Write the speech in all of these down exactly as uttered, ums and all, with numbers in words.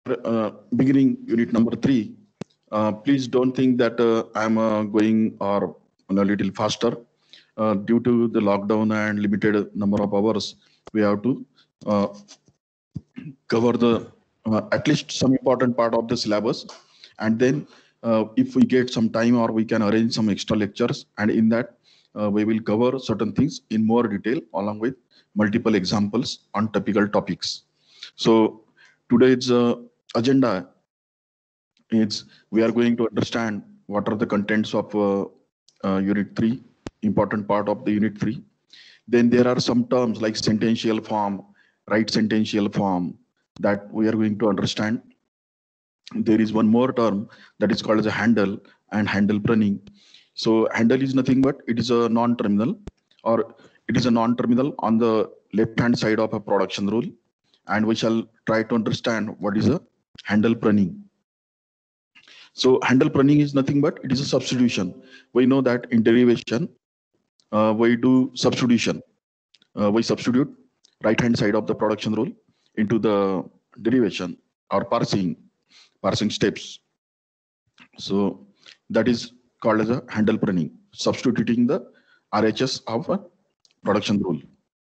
uh, beginning unit number three. Uh, please don't think that uh, I'm uh, going or a little faster. Uh, due to the lockdown and limited number of hours, we have to uh, cover the uh, at least some important part of the syllabus, and then uh, if we get some time or we can arrange some extra lectures, and in that uh, we will cover certain things in more detail along with multiple examples on topical topics. So today's uh, agenda is we are going to understand what are the contents of uh, uh, unit three, important part of the unit three. Then there are some terms like sentential form, right sentential form, that we are going to understand. There is one more term that is called as a handle and handle pruning. So handle is nothing but it is a non-terminal, or it is a non-terminal on the left-hand side of a production rule, and we shall try to understand what is a handle pruning. So handle pruning is nothing but it is a substitution. We know that in derivation, uh, we do substitution. Uh, we substitute right-hand side of the production rule into the derivation or parsing, parsing steps. So that is called as a handle pruning, substituting the R H S of a production rule.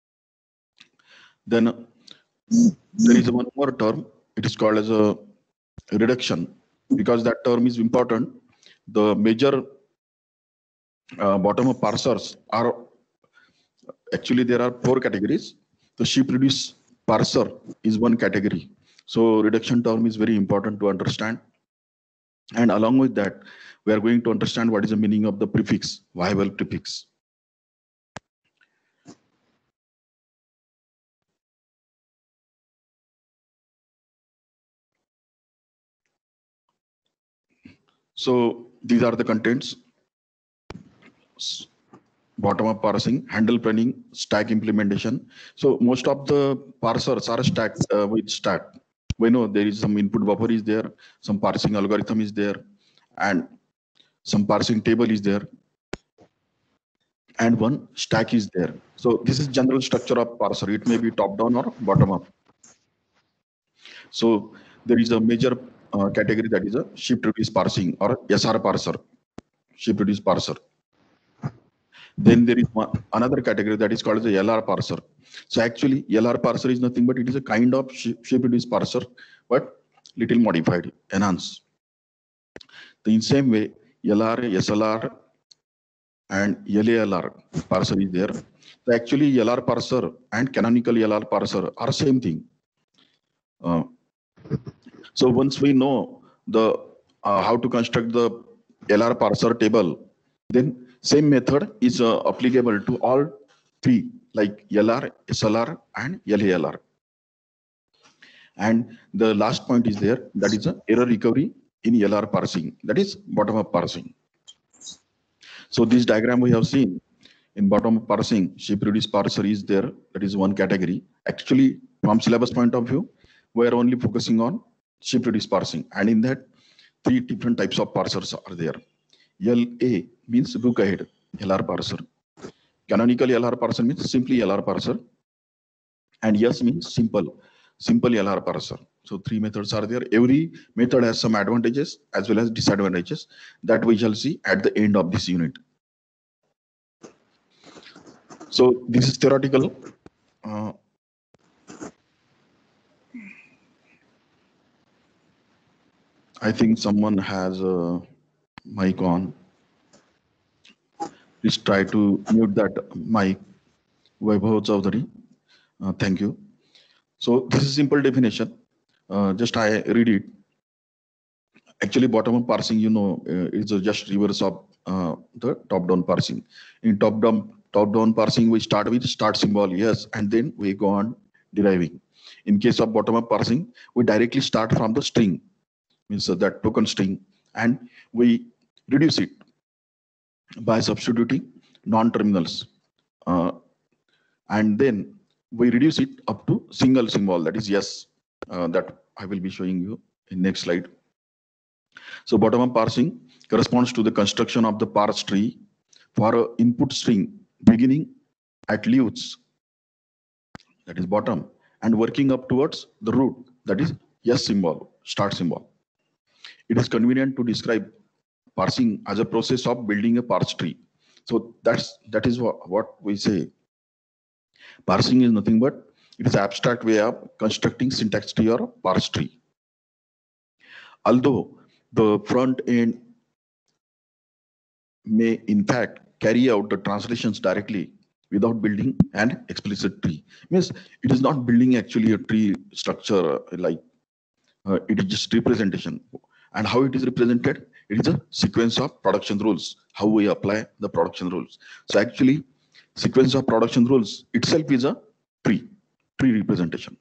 Then there is one more term. It is called as a reduction, because that term is important. The major uh, bottom-up parsers are actually there are four categories. The SheepReduce parser is one category. So reduction term is very important to understand. And along with that, we are going to understand what is the meaning of the prefix, viable prefix. So these are the contents: bottom-up parsing, handle pruning, stack implementation. So most of the parsers are stacked uh, with stack. We know there is some input buffer is there, some parsing algorithm is there, and some parsing table is there, and one stack is there. So this is general structure of parser. It may be top down or bottom up. So there is a major uh, category that is a SheepReduce parsing or S R parser, SheepReduce parser. Then there is one, another category that is called as the L R parser. So actually L R parser is nothing but it is a kind of SheepReduce parser, but little modified, enhanced. In the same way, L R, S L R, and L A L R parser is there. So actually L R parser and canonical L R parser are same thing. Uh, so once we know the uh, how to construct the L R parser table, then same method is uh, applicable to all three, like L R, S L R, and L A L R. And the last point is there, that is a error recovery in L R parsing, that is bottom-up parsing. So this diagram we have seen in bottom-up parsing, SheepReduce parser is there, that is one category. Actually, from syllabus point of view, we are only focusing on SheepReduce parsing, and in that, three different types of parsers are there. L A means look ahead, L R parser. Canonical L R parser means simply L R parser. And S means simple, simple L R parser. So three methods are there. Every method has some advantages as well as disadvantages that we shall see at the end of this unit. So this is theoretical. Uh, I think someone has a mic on. Please try to mute that mic. Vaibhav Chaudhary. Uh, thank you. So this is simple definition. Uh, just I read it. Actually, bottom-up parsing, you know, uh, is just reverse of uh, the top-down parsing. In top-down top-down parsing, we start with start symbol, yes, and then we go on deriving. In case of bottom-up parsing, we directly start from the string, means uh, that token string, and we reduce it by substituting non-terminals, uh, and then we reduce it up to single symbol, that is yes, uh, that I will be showing you in next slide. So bottom-up parsing corresponds to the construction of the parse tree for an input string beginning at leaves, that is bottom, and working up towards the root, that is yes symbol. start symbol. It is convenient to describe parsing as a process of building a parse tree. So that's that is what, what we say. Parsing is nothing but it is abstract way of constructing syntax tree or parse tree. Although the front end may in fact carry out the translations directly without building an explicit tree. Means it is not building actually a tree structure, uh, like uh, it is just representation. And how it is represented? It is a sequence of production rules, how we apply the production rules. So actually, sequence of production rules itself is a tree, tree representation.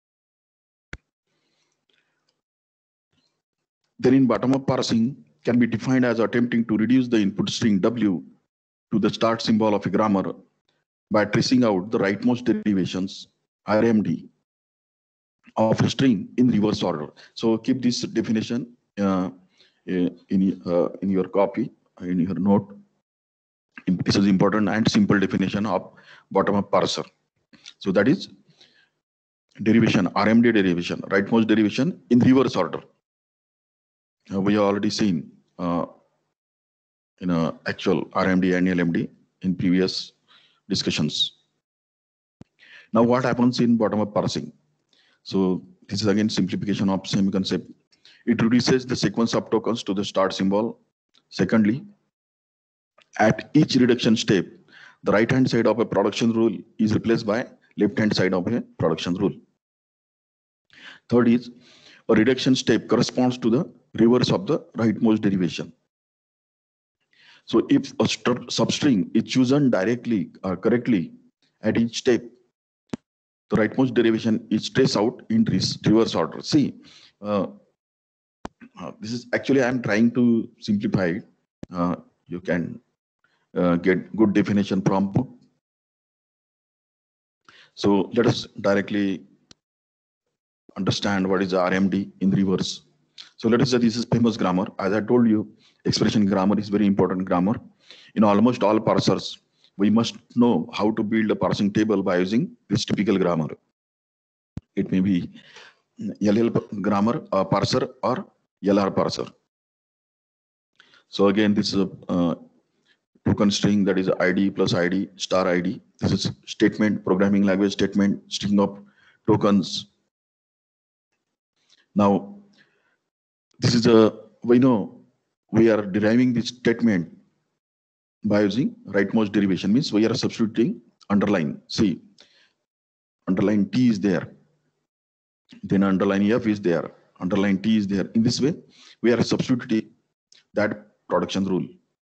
Then in bottom-up parsing can be defined as attempting to reduce the input string W to the start symbol of a grammar by tracing out the rightmost derivations, R M D, of a string in reverse order. So keep this definition uh, in, uh, in your copy, in your note. This is important and simple definition of bottom-up parser. So that is derivation, R M D derivation, rightmost derivation in reverse order. Uh, we have already seen uh, in uh, actual R M D and L M D in previous discussions. Now what happens in bottom-up parsing? So this is again simplification of same concept. It reduces the sequence of tokens to the start symbol. Secondly, at each reduction step, the right-hand side of a production rule is replaced by left-hand side of a production rule. Third is, a reduction step corresponds to the reverse of the rightmost derivation. So if a substring is chosen directly or correctly at each step, the rightmost derivation is traced out in reverse order. See, uh, uh, this is actually I'm trying to simplify it. Uh, you can uh, get good definition from book. So let us directly understand what is R M D in reverse. So let us say this is famous grammar. As I told you, expression grammar is very important grammar. In almost all parsers, we must know how to build a parsing table by using this typical grammar. It may be L L grammar uh, parser or L R parser. So again, this is a uh, token string, that is I D plus I D star I D. This is statement, programming language statement, string of tokens. Now, this is a, we know we are deriving this statement by using rightmost derivation, means we are substituting underline. See, underline T is there, then underline F is there, underline T is there. In this way, we are substituting that production rule.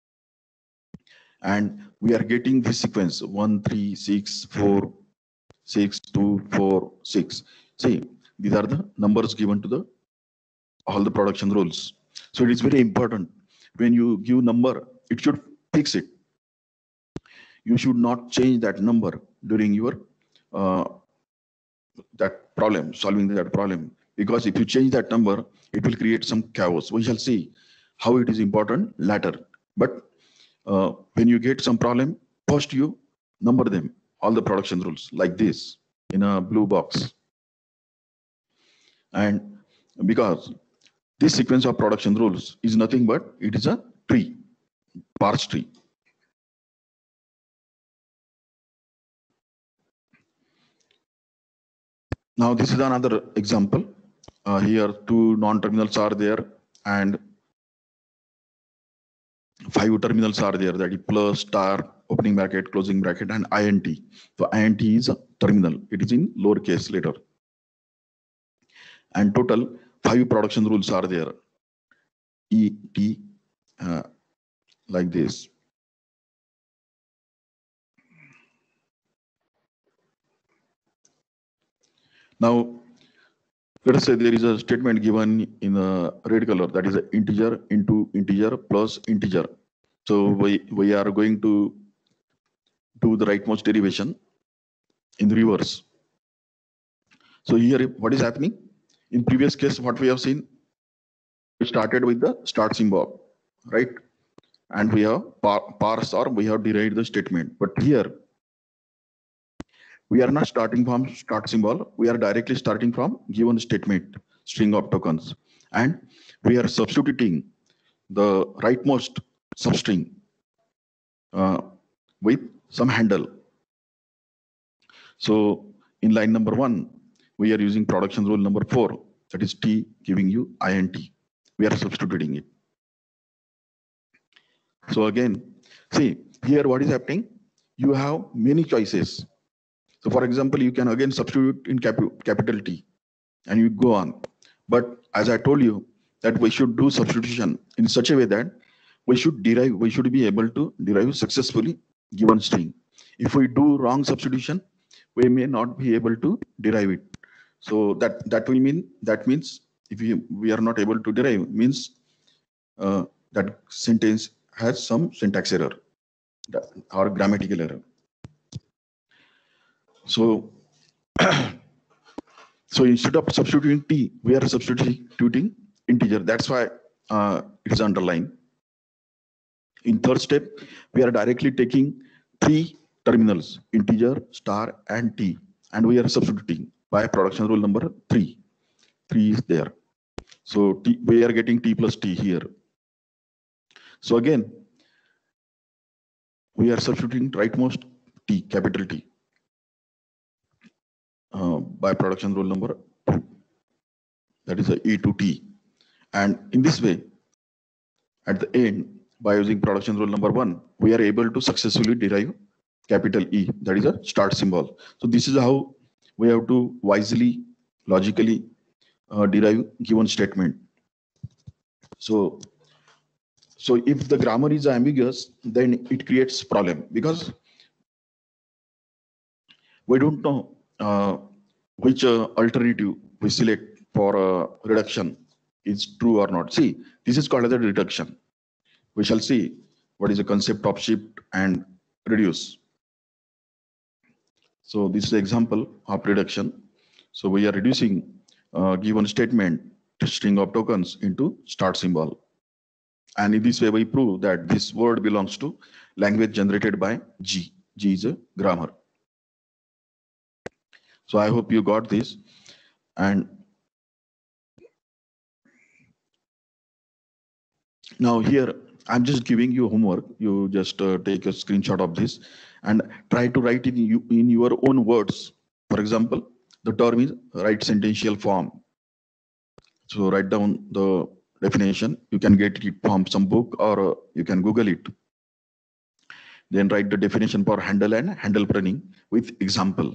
And we are getting this sequence one, three, six, four, six, two, four, six. See, these are the numbers given to the all the production rules. So it is very important when you give number, it should fix it. You should not change that number during your uh, that problem, solving that problem. Because if you change that number, it will create some chaos. We shall see how it is important later. But uh, when you get some problem, first you number them, all the production rules like this in a blue box. And because this sequence of production rules is nothing but it is a tree, parse tree. Now this is another example. Uh, here two non-terminals are there and five terminals are there, that is plus, star, opening bracket, closing bracket, and int. So int is a terminal. It is in lowercase letter. And total five production rules are there. E, T, uh, like this. Now, let us say there is a statement given in a red color, that is an integer into integer plus integer. So we, we are going to do the rightmost derivation in the reverse. So here what is happening? In previous case, what we have seen, we started with the start symbol, right? And we have par parse or we have derived the statement. But here, we are not starting from start symbol. We are directly starting from given statement. string of tokens, and we are substituting the rightmost substring uh, with some handle. So in line number one, we are using production rule number four, that is T giving you int. We are substituting it. So again, see here what is happening? You have many choices. So for example, you can again substitute in cap capital T and you go on. But as I told you that we should do substitution in such a way that we should derive, we should be able to derive successfully given string. If we do wrong substitution, we may not be able to derive it. So that that will mean that means if we, we are not able to derive means uh, that sentence has some syntax error or grammatical error. So so instead of substituting T, we are substituting integer. That's why uh, it is underlined. In third step, we are directly taking three terminals, integer, star, and T, and we are substituting by production rule number three. Three is there. So T, we are getting T plus T here. So again, we are substituting rightmost T, capital T, uh, by production rule number two. That is a E to T. And in this way, at the end, by using production rule number one, we are able to successfully derive capital E, that is a start symbol. So this is how we have to wisely, logically uh, derive given statement. So, so if the grammar is ambiguous, then it creates problem because we don't know uh, which uh, alternative we select for uh, reduction is true or not. See, this is called as a reduction. We shall see what is the concept of shift and reduce. So this is the example of reduction. So we are reducing uh, given statement string of tokens into start symbol. And in this way, we prove that this word belongs to language generated by G. G is a grammar. So I hope you got this. And now here, I'm just giving you homework. You just uh, take a screenshot of this and try to write in, you, in your own words. For example, the term is right sentential form. So write down the definition. You can get it from some book or uh, you can Google it. Then write the definition for handle and handle pruning with example.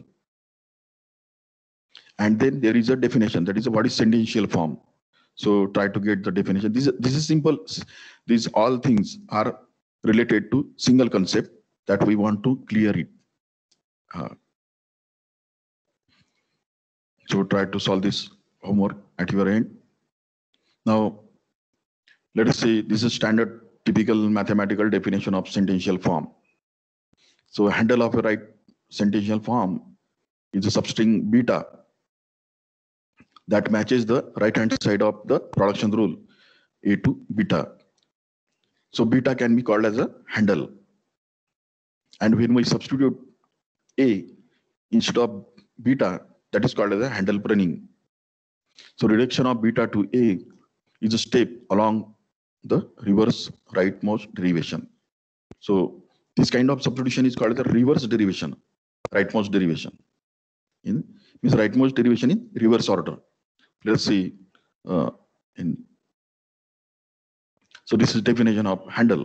And then there is a definition, that is what is sentential form. So try to get the definition. This, this is simple. These all things are related to single concept that we want to clear it. Uh, so try to solve this homework at your end. Now, let us say this is standard typical mathematical definition of sentential form. So handle of a right sentential form is a substring beta that matches the right hand side of the production rule A to beta. So beta can be called as a handle. And when we substitute A instead of beta, that is called as a handle pruning. So reduction of beta to A is a step along the reverse rightmost derivation. So this kind of substitution is called the reverse derivation, rightmost derivation. In means rightmost derivation in reverse order. Let's see. Uh, in so this is definition of handle.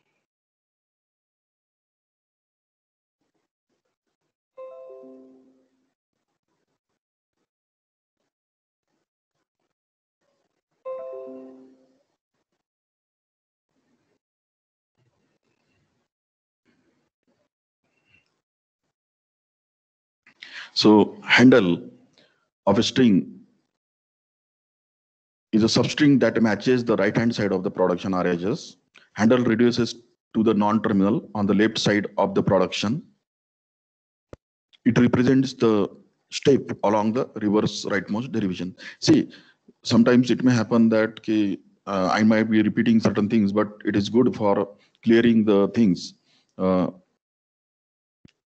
So handle of a string is a substring that matches the right hand side of the production R H S. Handle reduces to the non-terminal on the left side of the production. It represents the step along the reverse rightmost derivation. See, sometimes it may happen that uh, I might be repeating certain things, but it is good for clearing the things. Uh,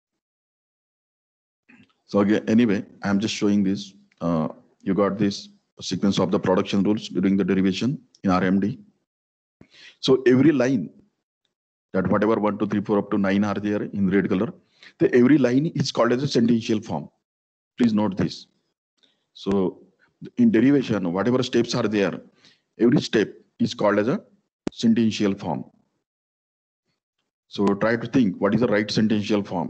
so again, anyway, I'm just showing this. Uh, you got this. sequence of the production rules during the derivation in R M D. So every line, that whatever one, two, three, four up to nine are there in red color, the every line is called as a sentential form. Please note this. So in derivation, whatever steps are there, every step is called as a sentential form. So try to think what is the right sentential form.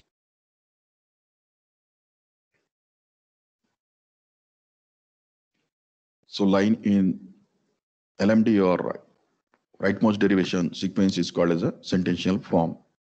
So line in L M D or rightmost derivation sequence is called as a sentential form.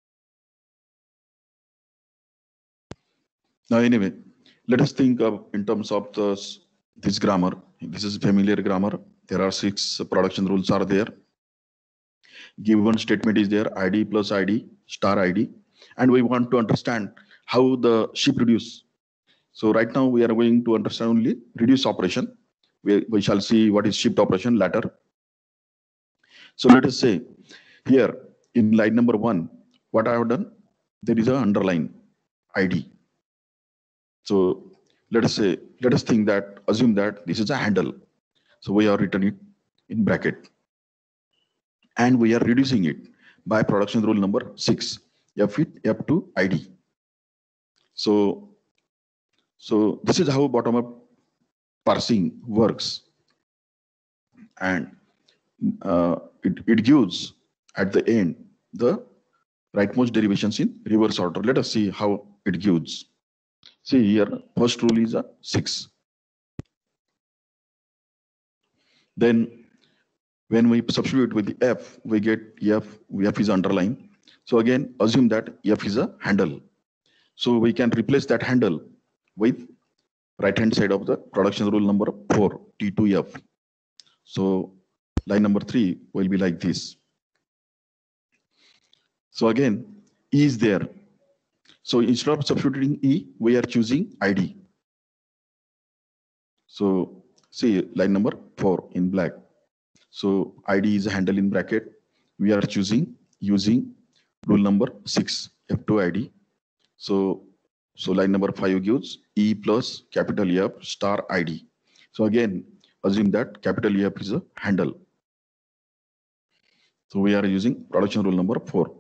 Now anyway, let us think of in terms of the, this grammar. This is familiar grammar. There are six production rules are there. Given statement is there, I D plus I D, star I D. And we want to understand how the ship reduce. So right now we are going to understand only reduce operation. We, we shall see what is shift operation later. So let us say here in line number one, what I have done, there is an underline I D. So let us say, let us think that, assume that this is a handle. So we have written it in bracket. And we are reducing it by production rule number six, F it F to I D. So, so this is how bottom-up parsing works. And uh, it, it gives at the end the rightmost derivations in reverse order. Let us see how it gives. See here, first rule is a six. Then when we substitute with the F, we get F, F is underlined. So again, assume that F is a handle. So we can replace that handle with right-hand side of the production rule number four, T two F. So line number three will be like this. So again, E is there. So instead of substituting E, we are choosing I D. So see line number four in black. So I D is a handle in bracket. We are choosing using rule number six, F two I D. So, so line number five gives E plus capital F star I D. So again, assume that capital F is a handle. So we are using production rule number four.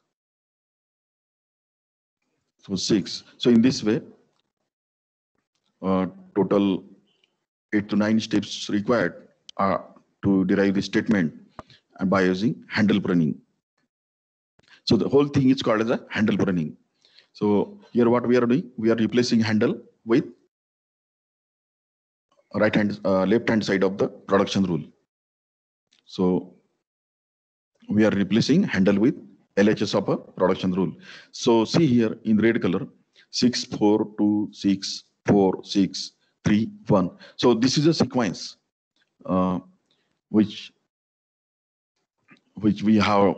So six. So in this way, uh, total eight to nine steps required uh, to derive the statement and by using handle pruning. So the whole thing is called as a handle pruning. So here what we are doing, we are replacing handle with right hand, uh, left hand side of the production rule. So we are replacing handle with L H S of a production rule. So see here in red color, six, four, two, six, four, six, three, one. So this is a sequence uh, which which we have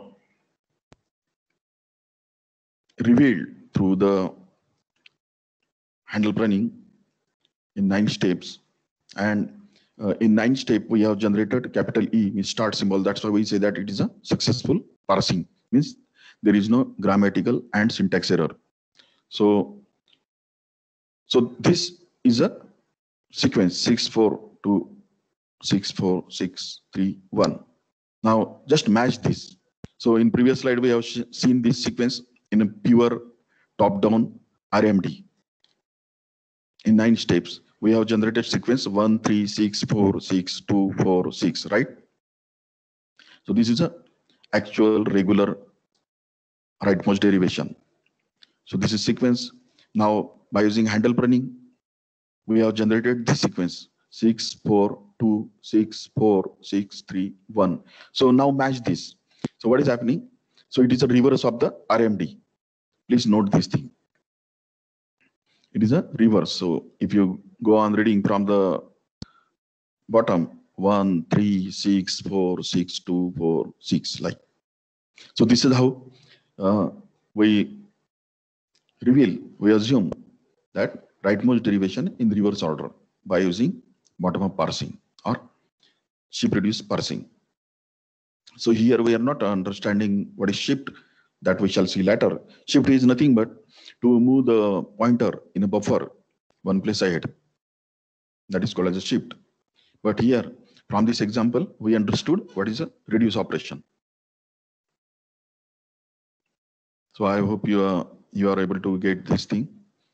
revealed through the handle pruning in nine steps. And uh, in nine step, we have generated capital E, means start symbol. That's why we say that it is a successful parsing, means there is no grammatical and syntax error. So, so this is a sequence six, four, two, six, four, six, three, one. Now just match this. So in previous slide, we have seen this sequence in a pure top-down R M D. In nine steps, we have generated sequence one, three, six, four, six, two, four, six, right? So this is a actual regular rightmost derivation. So this is sequence. Now by using handle pruning, we have generated this sequence six, four, two, six, four, six, three, one. So now match this. So what is happening? So it is a reverse of the R M D. Please note this thing. It is a reverse. So if you go on reading from the bottom, one, three, six, four, six, two, four, six, like. So this is how uh, we reveal, we assume that rightmost derivation in reverse order by using bottom-up parsing or ship-reduce parsing. So here we are not understanding what is shift, that we shall see later. Shift is nothing but to move the pointer in a buffer one place ahead. That is called as a shift. But here, from this example, we understood what is a reduce operation. So I hope you are you are able to get this thing.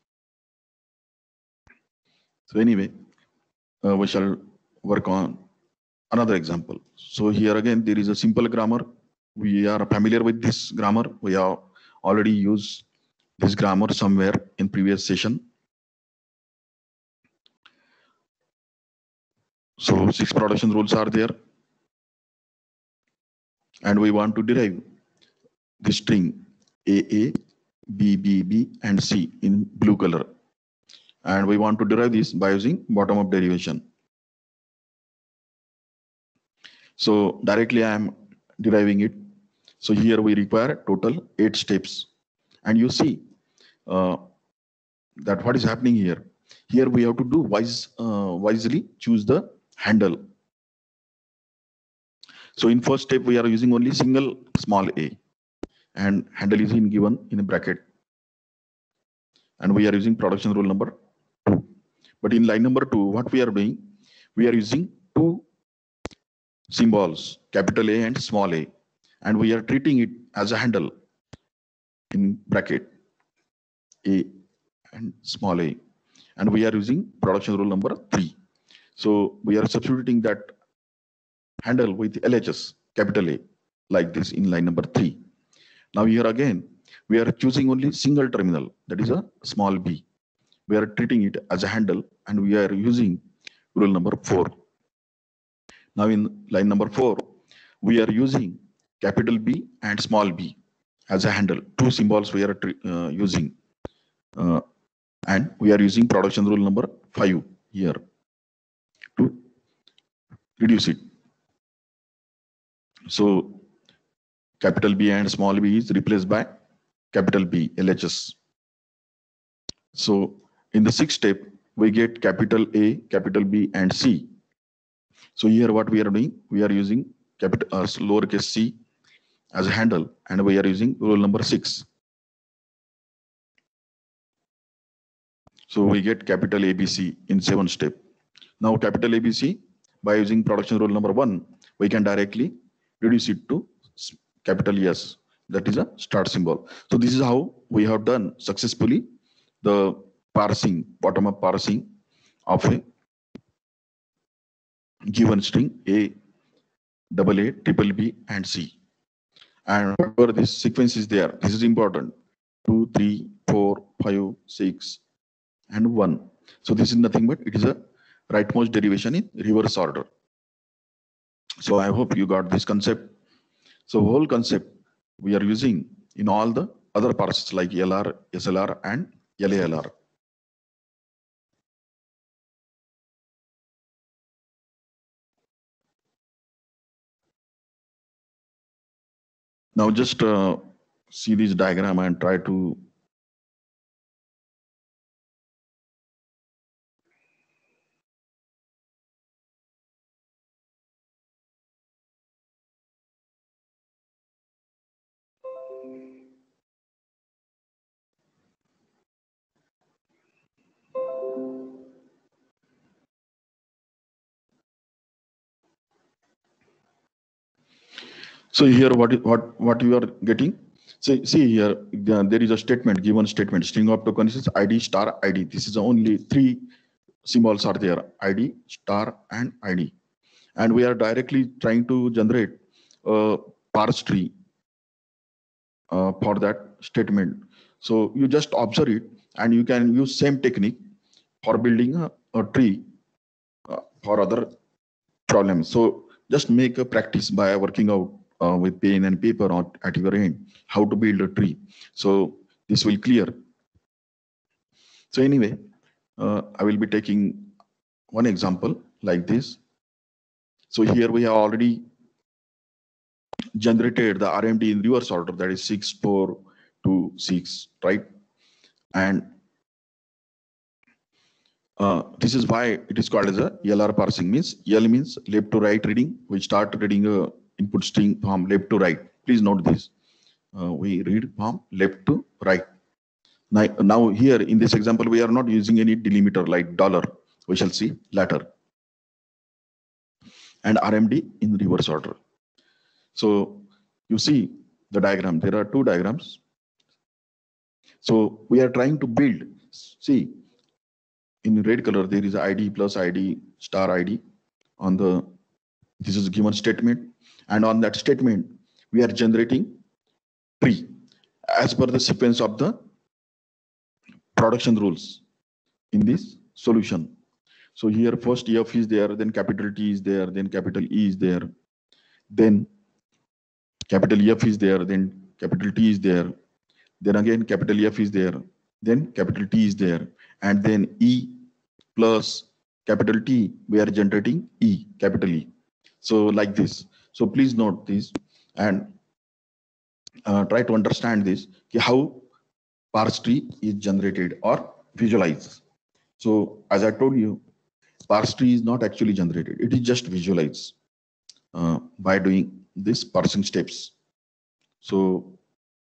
So anyway, uh, we shall work on another example. So here again, there is a simple grammar. We are familiar with this grammar. We have already used this grammar somewhere in previous session. So six production rules are there. And we want to derive the string A A, B B B, and C in blue color. And we want to derive this by using bottom-up derivation. So directly I am deriving it. So here we require total eight steps. And you see uh, that what is happening here. Here we have to do wise, uh, wisely choose the handle. So in first step, we are using only single small a, and handle is in given in a bracket. And we are using production rule number two. But in line number two, what we are doing, we are using two symbols, capital A and small a, and we are treating it as a handle in bracket A and small a, and we are using production rule number three. So we are substituting that handle with L H S, capital A, like this in line number three. Now here again, we are choosing only single terminal, that is a small b. We are treating it as a handle, and we are using rule number four. Now in line number four, we are using capital B and small b as a handle. Two symbols we are uh, using. Uh, and we are using production rule number five here to reduce it. So capital B and small b is replaced by capital B, L H S. So in the sixth step, we get capital A, capital B, and C. So here what we are doing, we are using capital uh, lowercase c as a handle, and we are using rule number six. So we get capital A B C in seventh step. Now capital A B C, by using production rule number one, we can directly reduce it to capital S, that is a start symbol. So this is how we have done successfully the parsing, bottom-up parsing of a given string A, double A, triple B, and C. And whatever this sequence is there, this is important. Two, three, four, five, six, and one. So this is nothing but it is a rightmost derivation in reverse order. So I hope you got this concept. So whole concept we are using in all the other parsers like L R, S L R, and L A L R. Now just uh, see this diagram and try to so here what what what you are getting. So see here uh, there is a statement, given statement, string of tokens is I D star I D. This is only three symbols are there, I D, star, and I D. And we are directly trying to generate a parse tree uh, for that statement. So you just observe it, and you can use same technique for building a, a tree uh, for other problems. So just make a practice by working out uh, with pen and paper on, at your end how to build a tree. So this will clear. So anyway, uh, I will be taking one example like this. So here we have already generated the R M D in reverse order, that is six, four, two, six, right? And uh, this is why it is called as a L R parsing. Means L means left to right reading. We start reading a input string from left to right. Please note this. Uh, we read from left to right. Now, now here in this example, we are not using any delimiter like dollar. We shall see later. and R M D in reverse order. So you see the diagram. There are two diagrams. So we are trying to build. See, in red color there is I D plus I D star I D on the. This is a given statement, and on that statement we are generating tree as per the sequence of the production rules in this solution. So here first F is there, then capital T is there, then capital E is there, then capital F is there, then capital T is there, then again capital F is there, then capital T is there, and then E plus capital T, we are generating E, capital E. So like this. So please note this and uh, try to understand this, how parse tree is generated or visualized. So as I told you, parse tree is not actually generated. It is just visualized uh, by doing this parsing steps. So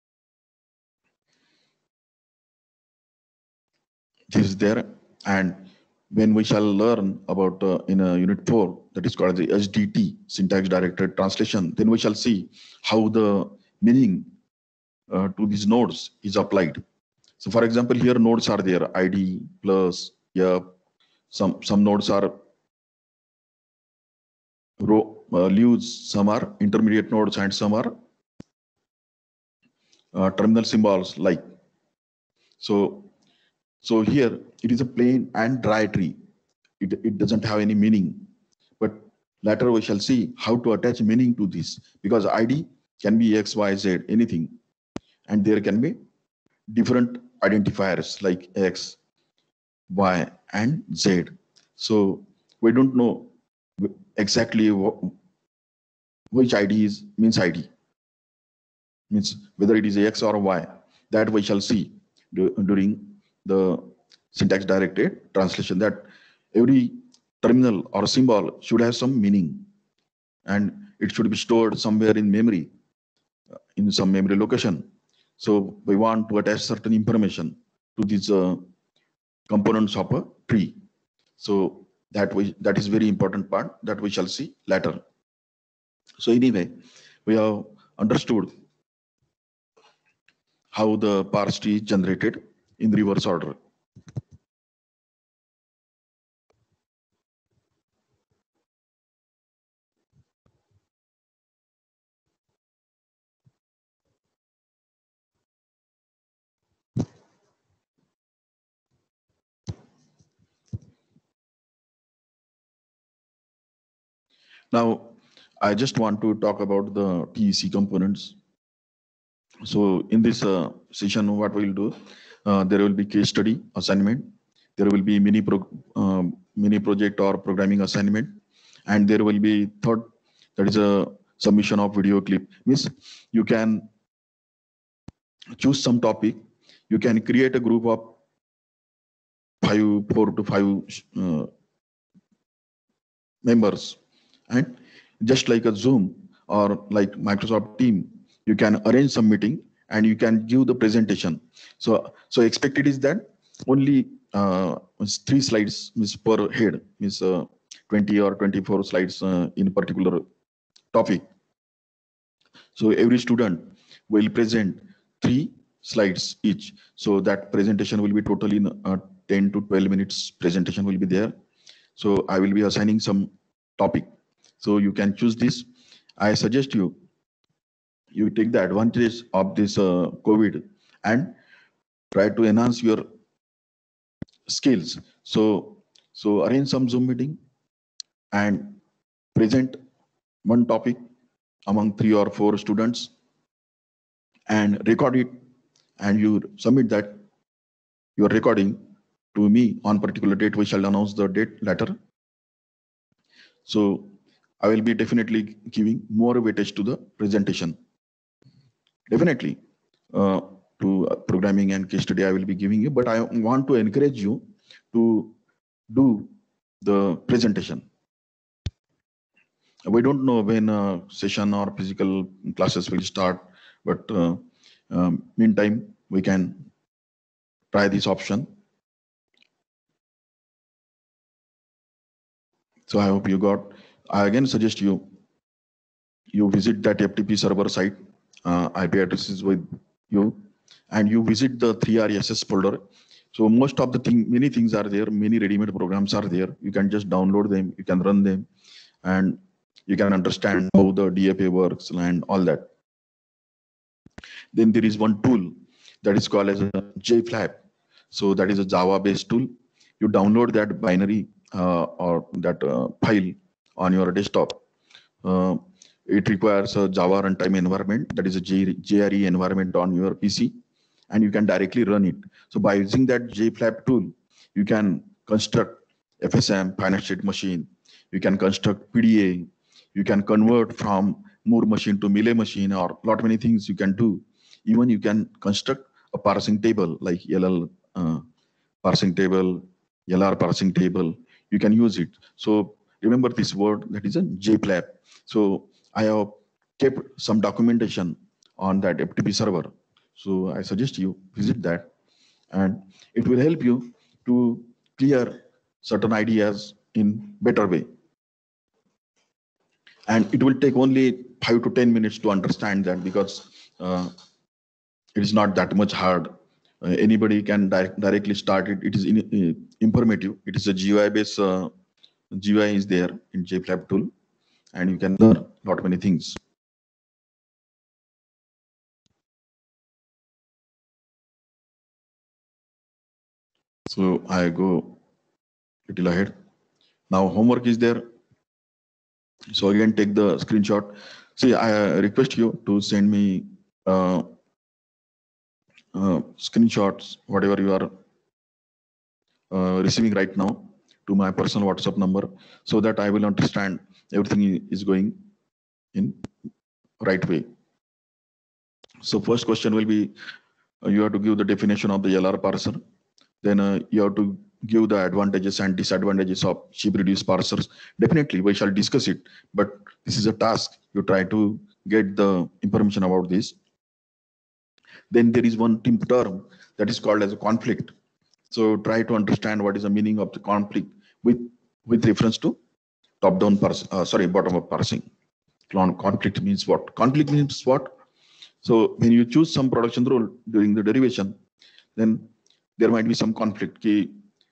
this is there, and when we shall learn about uh, in a unit four, that is called the S D T, syntax directed translation, then we shall see how the meaning uh, to these nodes is applied. So for example, here nodes are there, I D plus, yeah, some some nodes are row uh, leaves, some are intermediate nodes, and some are uh, terminal symbols like. So so here it is a plain and dry tree. It, it doesn't have any meaning. But later we shall see how to attach meaning to this, because I D can be X, Y, Z, anything. And there can be different identifiers like X, Y, and Z. So we don't know exactly what, which I D is means I D. Means whether it is X or Y. That we shall see during the syntax directed translation, that every terminal or symbol should have some meaning, and it should be stored somewhere in memory, in some memory location. So we want to attach certain information to these uh, components of a tree. So that we that is very important part that we shall see later. So anyway, we have understood how the parse tree is generated in reverse order. Now, I just want to talk about the T E C components. So in this uh, session, what we'll do, uh, there will be case study assignment, there will be mini pro, uh, mini project or programming assignment, and there will be third, that is a submission of video clip. Means you can choose some topic, you can create a group of five, four to five uh, members, and just like a Zoom or like Microsoft Team, you can arrange some meeting and you can give the presentation. So, so expected is that only uh, three slides means per head, means uh, twenty or twenty-four slides uh, in a particular topic. So every student will present three slides each. So that presentation will be totally uh, ten to twelve minutes presentation will be there. So I will be assigning some topic. So you can choose this. I suggest you, you take the advantage of this uh, COVID and try to enhance your skills. So, so arrange some Zoom meeting and present one topic among three or four students and record it, and you submit that your recording to me on particular date. We shall announce the date later. So I will be definitely giving more weightage to the presentation. Definitely uh, to programming and case study I will be giving you, but I want to encourage you to do the presentation. We don't know when a session or physical classes will start, but uh, um, meantime, we can try this option. So I hope you got I again suggest you, you visit that F T P server site, uh, I P address is with you, and you visit the three R S S folder. So most of the thing, many things are there, many ready-made programs are there. You can just download them, you can run them, and you can understand how the D F A works and all that. Then there is one tool that is called as a JFlap. So that is a Java-based tool. You download that binary uh, or that uh, file on your desktop. Uh, it requires a Java runtime environment, that is a J R E environment on your P C, and you can directly run it. So by using that JFlap tool, you can construct F S M, finite state machine, you can construct P D A, you can convert from Moore machine to Mealy machine, or lot many things you can do. Even you can construct a parsing table like L L uh, parsing table, L R parsing table, you can use it. So remember this word, that is a JFlap. So I have kept some documentation on that F T P server. So I suggest you visit that, and it will help you to clear certain ideas in better way. And it will take only five to ten minutes to understand that, because uh, it is not that much hard. Uh, anybody can di directly start it. It is in, uh, informative. It is a G U I based, uh, G U I is there in JFlap tool, and you can learn lot many things. So I go little ahead. Now homework is there. So again, take the screenshot. See, I uh, request you to send me uh, uh, screenshots, whatever you are uh, receiving right now, to my personal WhatsApp number, so that I will understand everything is going in right way. So first question will be, uh, you have to give the definition of the L R parser. Then uh, you have to give the advantages and disadvantages of ship-reduced parsers. Definitely, we shall discuss it, but this is a task. You try to get the information about this. Then there is one term that is called as a conflict. So try to understand what is the meaning of the conflict with, with reference to top-down parse, uh, sorry, bottom-up parsing. Conflict means what? Conflict means what? So when you choose some production rule during the derivation, then there might be some conflict कि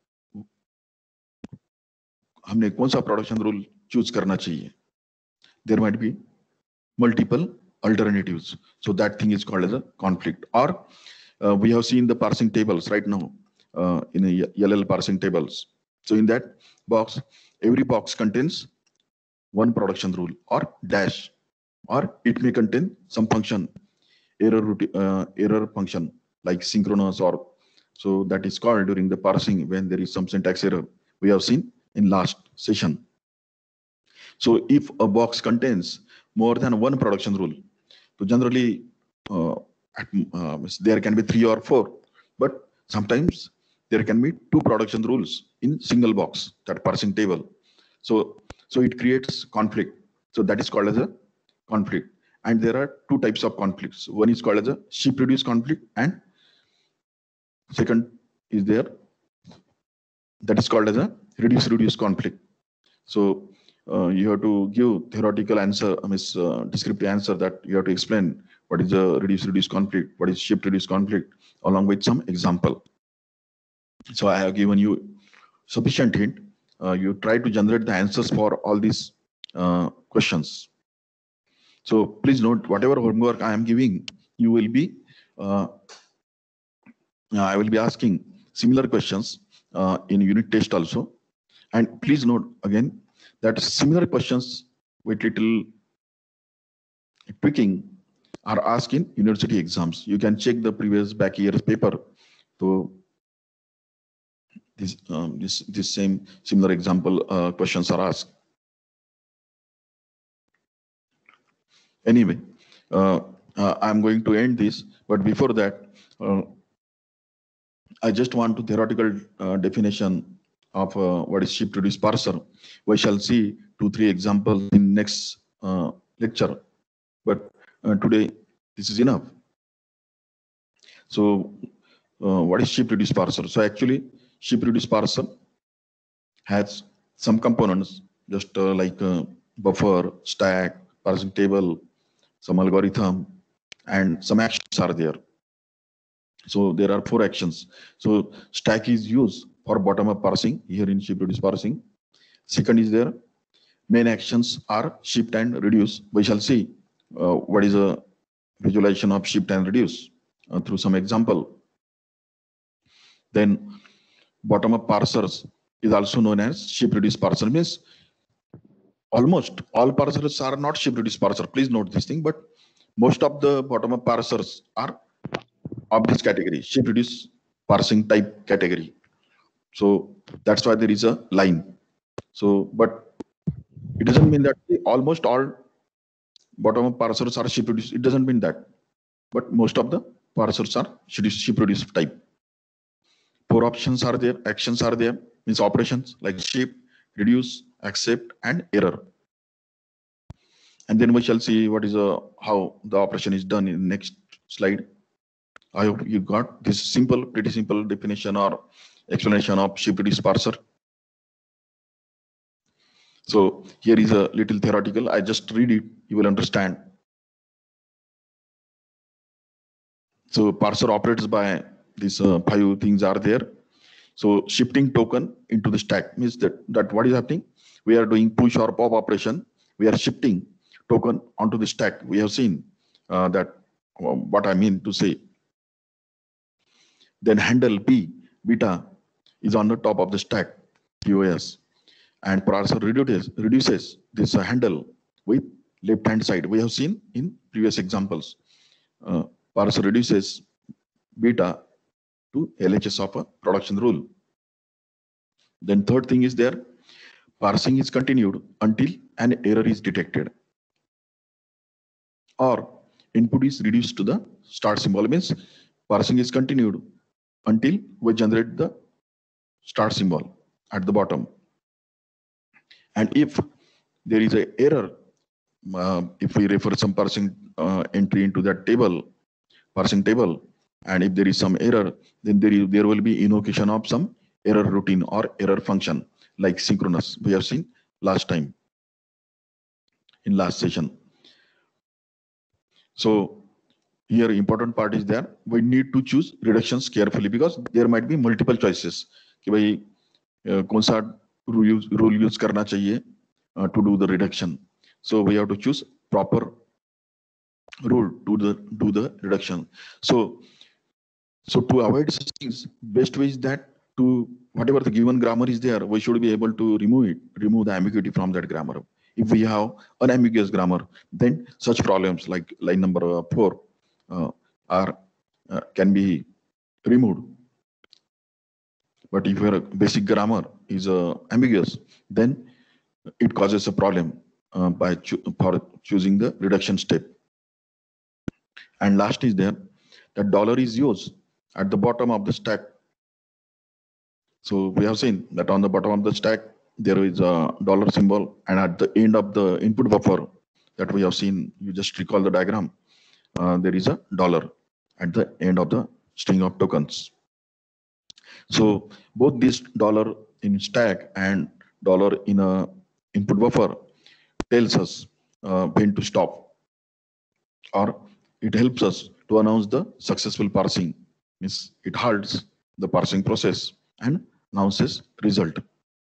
हमने कौन सा production rule choose करना चाहिए. There might be multiple alternatives. So that thing is called as a conflict. Or uh, we have seen the parsing tables right now uh, in a L L parsing tables. So in that box, every box contains one production rule or dash, or it may contain some function, error uh, error function like synchronous, or so that is called during the parsing when there is some syntax error. We have seen in last session. So if a box contains more than one production rule, so generally uh, at, uh, there can be three or four, but sometimes there can be two production rules in single box, that parsing table. So, so it creates conflict. So that is called as a conflict. And there are two types of conflicts. One is called as a ship-reduced conflict, and second is there that is called as a reduce-reduce conflict. So uh, you have to give theoretical answer, I mean, uh, descriptive answer, that you have to explain what is a reduce-reduce conflict, what is ship-reduce conflict, along with some example. So I have given you sufficient hint. Uh, you try to generate the answers for all these uh, questions. So please note, whatever homework I am giving, you will be, uh, I will be asking similar questions uh, in unit test also. And please note again that similar questions with little tweaking are asked in university exams. You can check the previous back year's paper. So this um, this this same similar example uh, questions are asked. Anyway, uh, uh, I'm going to end this, but before that, uh, I just want to theoretical uh, definition of uh, what is ship-reduce parser. We shall see two, three examples in next uh, lecture, but uh, today this is enough. So uh, what is ship-reduce parser? So actually, ship-reduce parser has some components, just uh, like uh, buffer, stack, parsing table, some algorithm, and some actions are there. So there are four actions. So stack is used for bottom-up parsing here in shift reduce parsing. Second is there, main actions are shift and reduce. We shall see uh, what is a visualization of shift and reduce uh, through some example. Then bottom-up parsers is also known as shift reduce parser. Means almost all parsers are not shift reduce parser. Please note this thing, but most of the bottom-up parsers are of this category, shift reduce parsing type category. So that's why there is a line. So, but it doesn't mean that almost all bottom-up parsers are shift reduce. It doesn't mean that, but most of the parsers are shift reduce type. Four options are there, actions are there, means operations like shift, reduce, accept, and error. And then we shall see what is a how the operation is done in the next slide. I hope you got this simple, pretty simple definition or explanation of shift reduce parser. So here is a little theoretical. I just read it, you will understand. So parser operates by these uh, five things are there. So shifting token into the stack means that, that what is happening? We are doing push or pop operation. We are shifting token onto the stack. We have seen uh, that uh, what I mean to say. Then handle P, beta is on the top of the stack, P O S. And parser reduces, reduces this uh, handle with left hand side. We have seen in previous examples. Uh, parser reduces beta to L H S of a production rule. Then third thing is there, parsing is continued until an error is detected or input is reduced to the start symbol. Means parsing is continued until we generate the start symbol at the bottom. And if there is an error, uh, if we refer some parsing uh, entry into that table, parsing table, and if there is some error, then there is there will be invocation of some error routine or error function like synchronous. We have seen last time in last session. So here important part is there. We need to choose reductions carefully because there might be multiple choices. कि भाई uh, कौन सा rule use rule use करना चाहिए uh, to do the reduction. So we have to choose proper rule to the do the reduction. So so to avoid such things, best way is that to whatever the given grammar is there, we should be able to remove it, remove the ambiguity from that grammar. If we have unambiguous grammar, then such problems like line number uh, four uh, are uh, can be removed. But if your basic grammar is uh, ambiguous, then it causes a problem uh, by cho for choosing the reduction step. And last is there, the dollar is used at the bottom of the stack. So we have seen that on the bottom of the stack, there is a dollar symbol, and at the end of the input buffer that we have seen, you just recall the diagram, uh, there is a dollar at the end of the string of tokens. So both this dollar in stack and dollar in a input buffer tells us uh, when to stop, or it helps us to announce the successful parsing. Means it halts the parsing process and announces result.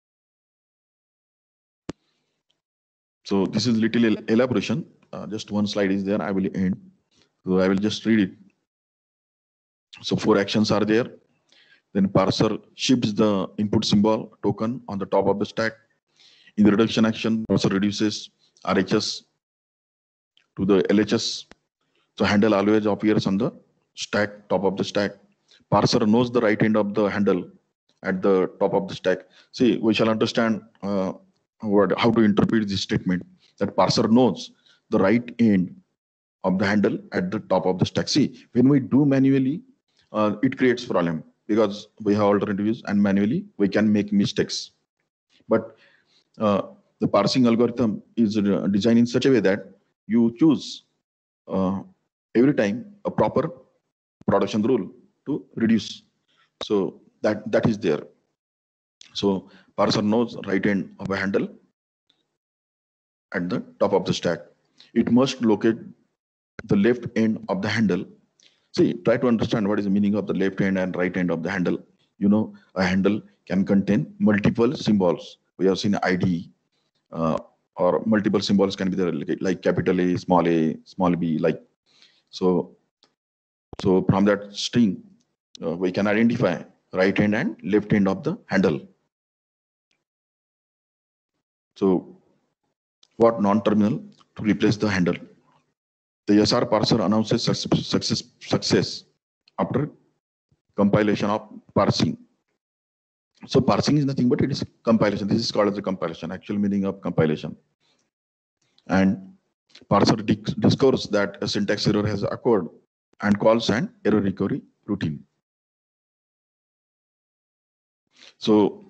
So this is little elaboration. Uh, just one slide is there. I will end. So I will just read it. So four actions are there. Then parser shifts the input symbol token on the top of the stack. In the reduction action, parser reduces R H S to the L H S. So handle always appears on the stack, top of the stack. Parser knows the right end of the handle at the top of the stack. See, we shall understand uh, what, how to interpret this statement, that parser knows the right end of the handle at the top of the stack. See, when we do manually, uh, it creates problem because we have alternatives and manually we can make mistakes. But uh, the parsing algorithm is uh, designed in such a way that you choose uh, every time a proper production rule to reduce. So that that is there. So parser knows right end of a handle at the top of the stack. It must locate the left end of the handle. See, try to understand what is the meaning of the left end and right end of the handle. You know, a handle can contain multiple symbols. We have seen I D, uh, or multiple symbols can be there, like, like capital A, small a, small b, like so. So from that string, uh, we can identify right end and left end of the handle. So what non-terminal to replace the handle? The S R parser announces success, success, success after compilation of parsing. So parsing is nothing but it is compilation. This is called as a compilation, actual meaning of compilation. And parser discovers that a syntax error has occurred and calls an error recovery routine. So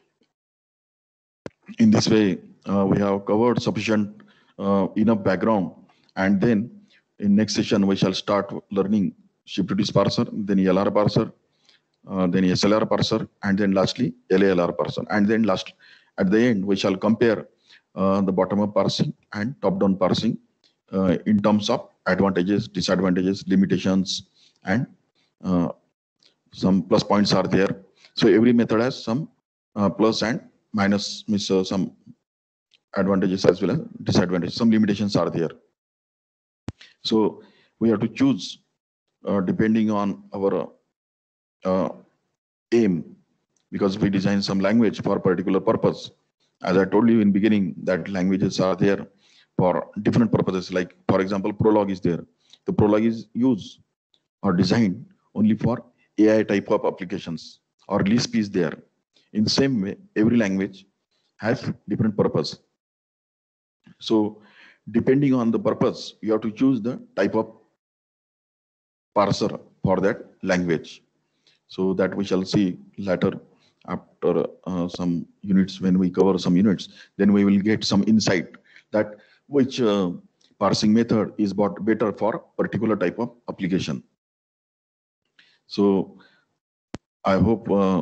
in this way, uh, we have covered sufficient uh, enough background, and then in next session we shall start learning shift reduce parser, then L R parser, uh, then S L R parser, and then lastly L A L R parser, and then last at the end we shall compare uh, the bottom-up parsing and top-down parsing uh, in terms of advantages, disadvantages, limitations, and uh, some plus points are there. So every method has some uh, plus and minus, means uh, some advantages as well as disadvantages. Some limitations are there. So we have to choose uh, depending on our uh, aim, because we design some language for a particular purpose. As I told you in beginning, that languages are there for different purposes. Like for example, Prolog is there. The Prolog is used or designed only for A I type of applications, or Lisp is there. In the same way, every language has different purpose. So depending on the purpose, you have to choose the type of parser for that language. So that we shall see later after uh, some units. When we cover some units, then we will get some insight that which uh, parsing method is better for particular type of application. So I hope uh,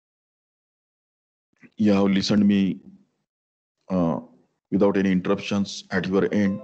you have listened me uh, without any interruptions at your end,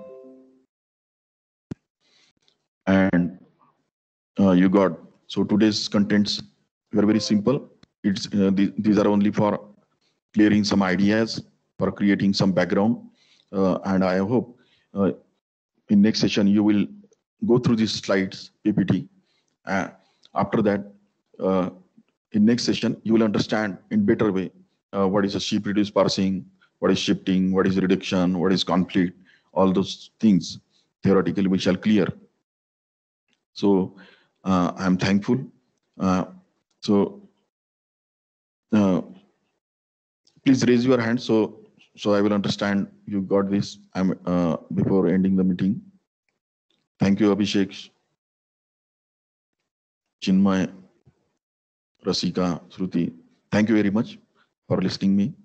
and uh, you got. So today's contents were very simple. It's uh, th these are only for clearing some ideas, for creating some background, uh, and I hope uh, in next session you will go through these slides P P T. Uh, after that, uh, in next session you will understand in better way uh, what is a shift reduce parsing, what is shifting, what is reduction, what is conflict, all those things theoretically we shall clear. So uh, I'm thankful. Uh, so uh, please raise your hand so so I will understand you got this. I'm uh, before ending the meeting. Thank you, Abhishek, Chinmay, Rasika, Shruti. Thank you very much for listening me.